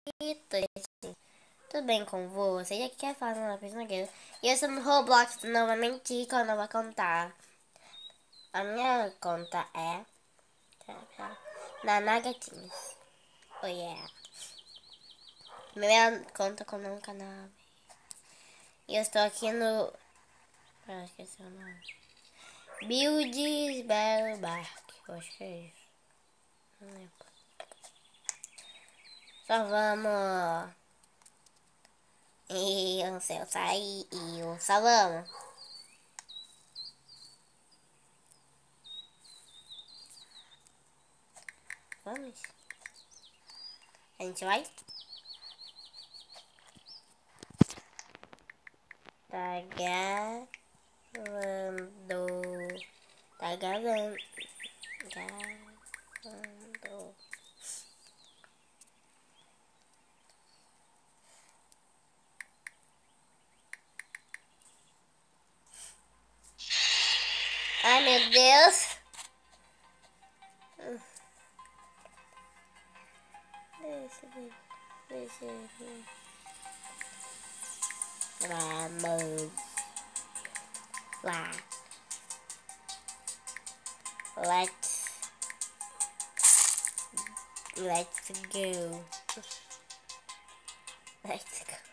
Tudo bem com você? Já que quer falar uma pessoa que eu estou no Roblox novamente com a nova conta. A minha conta é Naná Gatinhos. Oh yeah. Minha conta com o meu canal. E eu estou aqui no... Ah, esqueci o nome. Builds Battle Bark. Eu acho que é isso. Não lembro. Só vamos... E o céu sair e o salão. Vamos? A gente vai? Tá gravando. Tá gravando. Gravando. Ai, meu Deus. Deixa. Vamos lá. Let's go. Let's go.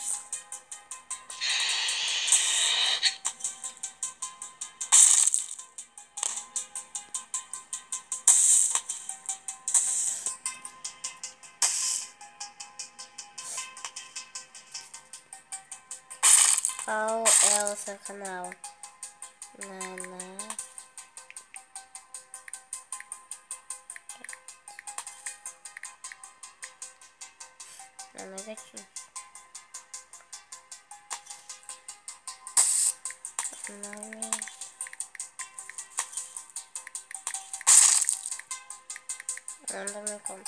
Qual é o seu canal? Naná Gatinho. Nome. Manda minha conta.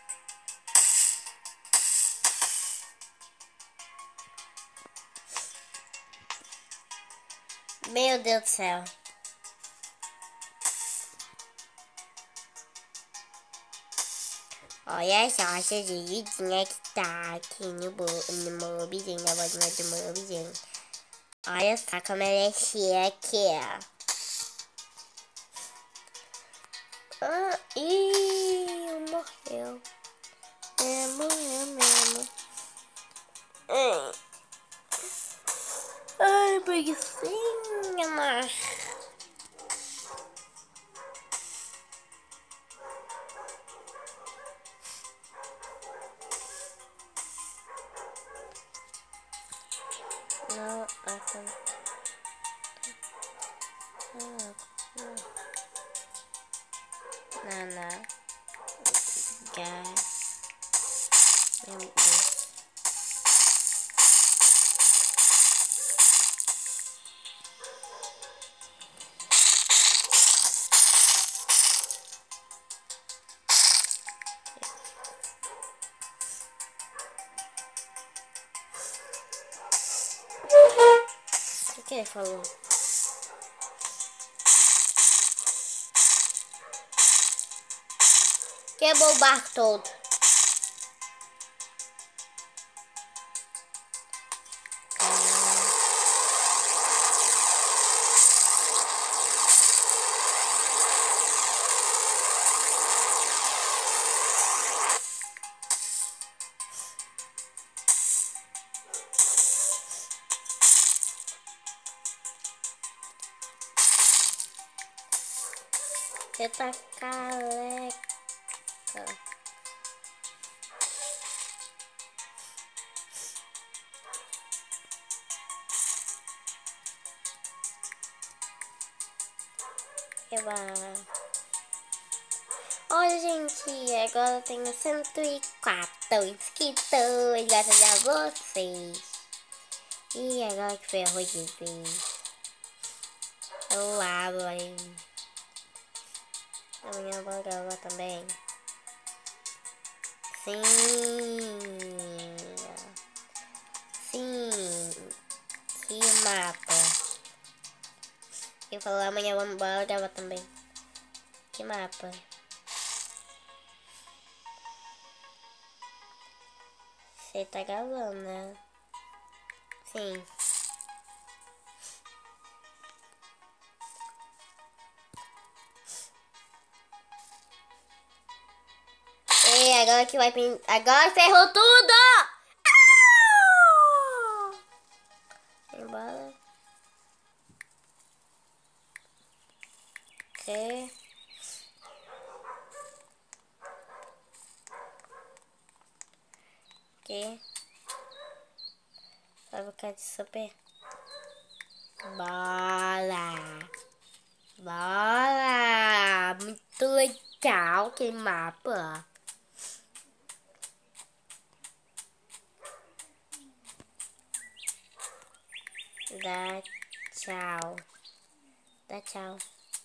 Meu Deus do céu. Olha só essa vizinha que tá aqui no mobzinho, na bolinha do mobzinho. Olha só como ela é chique. Morreu. Morreu mesmo. Ai, preguicinha, mas... Não, Naná Gatinhos. O que ele falou? Quebrou o barco todo. Você tá careca. Olha, gente, agora eu tenho 104 inscritos, graças a vocês. E agora que foi arroz de vez. Eu abro aí. A minha borbola também. Sim. Que mapa. Eu falo amanhã vamos embora também. Que mapa. Você tá gravando, né? Sim. E agora que vai pintar. Agora ferrou tudo! Ah! Embora. Ok. Ok. Vai ficar de super. Bola! Bola! Muito legal aquele mapa. Dá tchau. Dá tchau.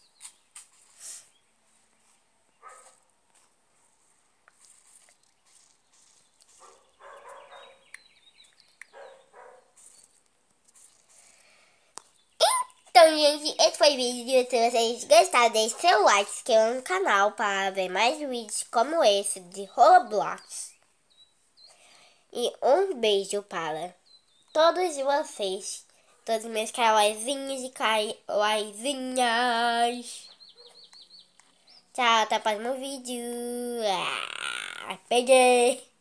Então, gente, esse foi o vídeo. Se vocês gostaram, deixe seu like, se inscreva no canal para ver mais vídeos como esse de Roblox. E um beijo para todos vocês, todos meus kawaiizinhos e kawaiizinhas. Tchau, até o próximo vídeo. Peguei!